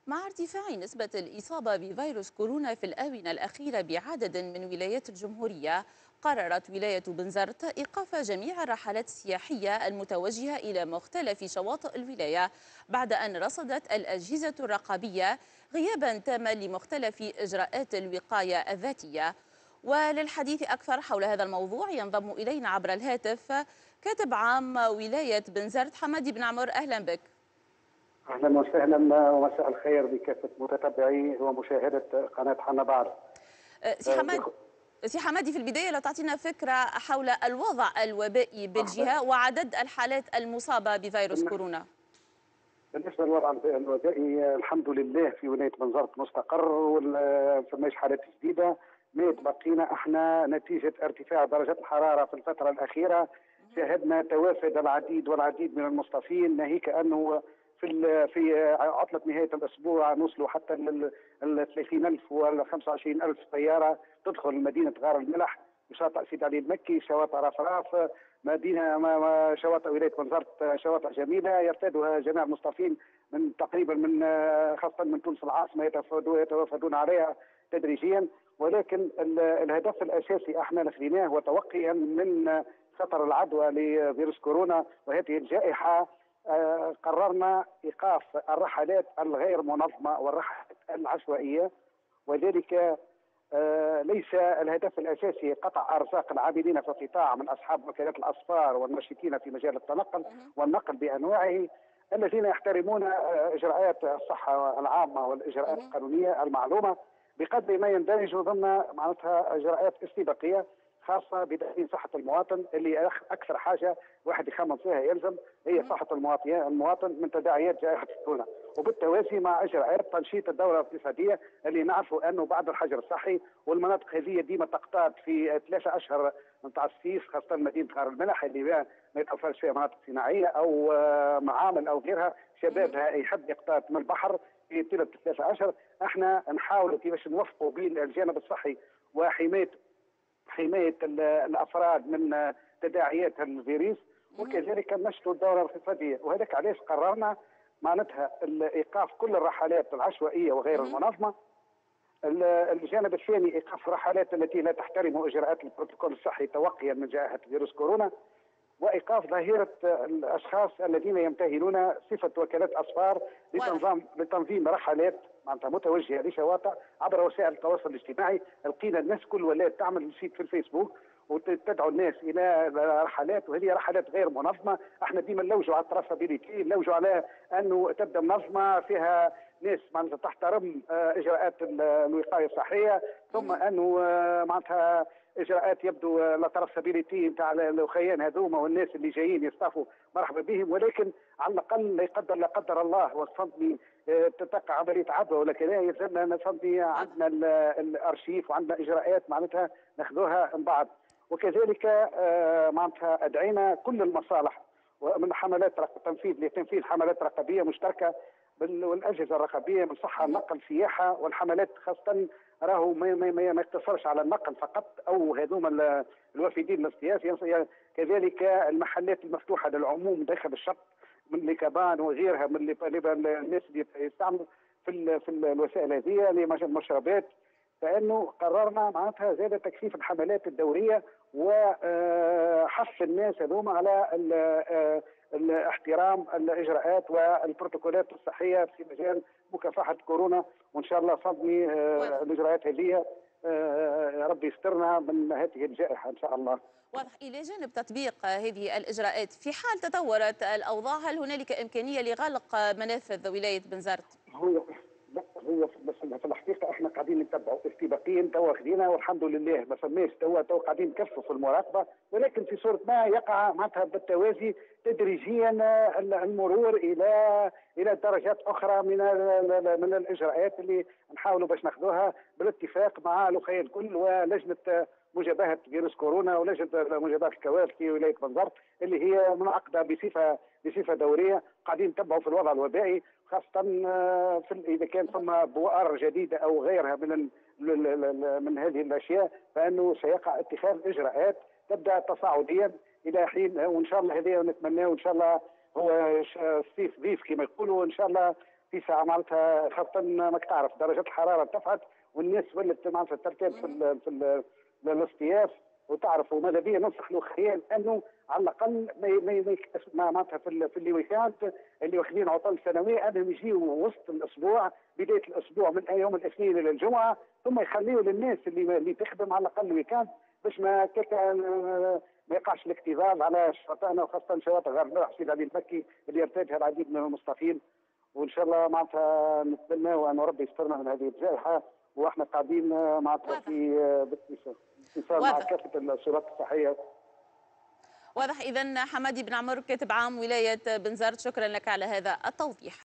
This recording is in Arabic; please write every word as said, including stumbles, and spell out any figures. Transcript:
مع ارتفاع نسبة الإصابة بفيروس كورونا في الآونة الأخيرة بعدد من ولايات الجمهورية، قررت ولاية بنزرت إيقاف جميع الرحلات السياحية المتوجهة إلى مختلف شواطئ الولاية بعد أن رصدت الأجهزة الرقابية غيابا تاما لمختلف إجراءات الوقاية الذاتية. وللحديث أكثر حول هذا الموضوع ينضم إلينا عبر الهاتف كاتب عام ولاية بنزرت حمادي بن عمر. أهلا بك. اهلا وسهلا ومساء الخير بكافه متتبعي ومشاهده قناه حنا بعد. سي حماد سي حمادي، في البدايه لو تعطينا فكره حول الوضع الوبائي بالجهه وعدد الحالات المصابه بفيروس كورونا. بالنسبه للوضع الوبائي الحمد لله في ولايه بنزرت مستقر وما فماش حالات جديده. ما تبقينا احنا نتيجه ارتفاع درجات الحراره في الفتره الاخيره شاهدنا توافد العديد والعديد من المصطفين، ناهيك انه في في عطله نهايه الاسبوع نوصلوا حتى ل ثلاثين ألف ولا خمسة وعشرين ألف طياره تدخل مدينه غار الملح، شاطئ سيدي علي المكي، شواطئ رفراف، مدينه شواطئ ولايه بنزرت شواطئ جميله يرتادها جميع المصطفين من تقريبا من خاصه من تونس العاصمه يتوافدون عليها تدريجيا. ولكن الهدف الاساسي احنا خذيناه وتوقيا من خطر العدوى لفيروس كورونا وهذه الجائحه، آه قررنا ايقاف الرحلات الغير منظمه والرحلات العشوائيه، وذلك آه ليس الهدف الاساسي قطع ارزاق العاملين في القطاع من اصحاب وكالات الاسفار والناشطين في مجال التنقل والنقل بانواعه الذين يحترمون آه اجراءات الصحه العامه والاجراءات القانونيه المعلومه بقدر ما يندرج ضمن معناتها اجراءات استباقيه خاصه بتامين صحه المواطن اللي اكثر حاجه واحد يخمم فيها يلزم هي صحه المواطن المواطن من تداعيات جائحه كورونا، وبالتوازي مع اجراءات تنشيط الدوره الاقتصاديه اللي نعرفوا انه بعد الحجر الصحي والمناطق هذه ديما تقتاد في ثلاثه اشهر نتاع الصيف، خاصه مدينه غار الملح اللي ما يتوفرش فيها مناطق صناعيه او معامل او غيرها شبابها يحب يقتاد من البحر في ثلاث ثلاثه اشهر. احنا نحاولوا كيفاش نوفقوا بين الجانب الصحي وحمايه حمايه الافراد من تداعيات الفيروس وكذلك نشر الدوره الاقتصاديه، وهذاك علاش قررنا معناتها ايقاف كل الرحلات العشوائيه وغير المنظمه. الجانب الثاني ايقاف الرحلات التي لا تحترم اجراءات البروتوكول الصحي توقيا من جائحه فيروس كورونا، وايقاف ظاهره الاشخاص الذين يمتهنون صفه وكالات اسفار لتنظيم لتنظيم رحلات معناتها متوجهه لشواطئ عبر وسائل التواصل الاجتماعي. لقينا الناس كل ولات تعمل شيء في الفيسبوك وتدعو الناس الى رحلات، وهذه رحلات غير منظمه. احنا ديما نلوجوا على التراسابيليتي، نلوجوا على انه تبدا منظمه فيها ناس معناتها تحترم اجراءات الوقايه الصحيه، ثم انه معناتها اجراءات يبدو لا تراسابيليتي نتاع الاخيان هذوما والناس اللي جايين يصطافوا مرحبا بهم، ولكن على الاقل لا يقدر لا قدر الله وصدني تتقع عمليه عدوى ولا كذا يلزمنا نصدي عندنا الارشيف وعندنا اجراءات معناتها ناخذوها من بعد. وكذلك معناتها ادعينا كل المصالح ومن حملات تنفيذ لتنفيذ حملات رقابيه مشتركه والاجهزه الرقابيه من صحه نقل سياحه، والحملات خاصه راهو ما, ما, ما يقتصرش على النقل فقط او هذوما الوافدين للاصطياف، كذلك المحلات المفتوحه للعموم داخل الشط من ليكابان وغيرها من الناس اللي يستعملوا في في الوسائل هذه للمشروبات. فانه قررنا معناتها زاد تكثيف الحملات الدوريه وحث الناس هذوما على الاحترام الاجراءات والبروتوكولات الصحيه في مجال مكافحه كورونا، وان شاء الله صدمي الاجراءات هذه يا رب يسترنا من هذه الجائحه ان شاء الله. واضح. الى جانب تطبيق هذه الاجراءات، في حال تطورت الاوضاع هل هنالك امكانيه لغلق منافذ ولايه بنزرت؟ هو لا هو بس في الحقيقه احنا قاعدين نتبعوا استباقيا توا خدينا والحمد لله ما فماش توا توا قاعدين نكثفوا في المراقبه، ولكن في صوره ما يقع معناتها بالتوازي تدريجيا المرور الى الى درجات اخرى من من الاجراءات اللي نحاولوا باش ناخذوها بالاتفاق مع الاخوين الكل ولجنه مجابهه فيروس كورونا ولجنه مجابهه الكوارث في ولايه بنزرت اللي هي منعقده بصفه بصفه دوريه. قاعدين نتبعوا في الوضع الوبائي خاصه في اذا كان ثم بؤر جديده او غيرها من من هذه الاشياء، فانه سيقع اتخاذ اجراءات تبدا تصاعديا الى حين، وان شاء الله هذه نتمناه وان شاء الله هو الصيف ضيف كما يقولوا، وان شاء الله في ساعه معناتها، خاصه ماك تعرف درجات الحراره ارتفعت والناس ولت معناتها ترتاب في ال في ال الاصطياف. وتعرفوا ماذا بيا ننصح الاخرين انه على الاقل ما ما ما معناتها في ال- في اللي ويكاند اللي واخذين عطل سنويه انهم يجيوا وسط الاسبوع، بدايه الاسبوع من يوم الاثنين الى الجمعه، ثم يخليوا للناس اللي اللي تخدم على الاقل ويكاند باش ما كيكا ما يقعش الاكتظاظ على شواطئنا، وخاصه شواطئ غرداء سيدي علي المكي اللي يرتادها العديد من المصطفين. وان شاء الله معناتها نتمنى وان ربي يسترنا من هذه الجائحه، واحنا قاعدين معناتها واضح. في باتصال مع واضح. كافه السلطات الصحيه. واضح إذن. حمادي بن عمر، كاتب عام ولاية بنزرت، شكرا لك على هذا التوضيح.